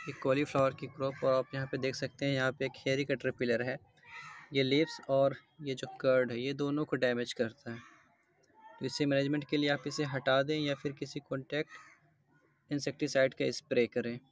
ये कॉलीफ्लावर की क्रॉप, और आप यहाँ पे देख सकते हैं यहाँ पे एक हेरी कैटरपिलर है। ये लीव्स और ये जो कर्ड है ये दोनों को डैमेज करता है। तो इसे मैनेजमेंट के लिए आप इसे हटा दें या फिर किसी कॉन्टैक्ट इंसेक्टिसाइड का स्प्रे करें।